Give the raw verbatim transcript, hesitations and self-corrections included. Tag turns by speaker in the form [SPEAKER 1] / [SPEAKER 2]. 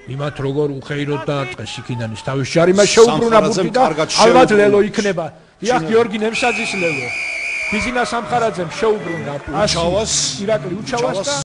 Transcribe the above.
[SPEAKER 1] იმათ როგორ უხეიროთ და დღეს იქიდან ის თავის ჯარიმა შეუბრუნა ბურთი და ალბათ ლელო იქნება. დიახ, გიორგი ნემსაძის ლელო. ბიზინა სამხარაძემ შეუბრუნა
[SPEAKER 2] უჩავას,
[SPEAKER 1] ირაკლი უჩავას და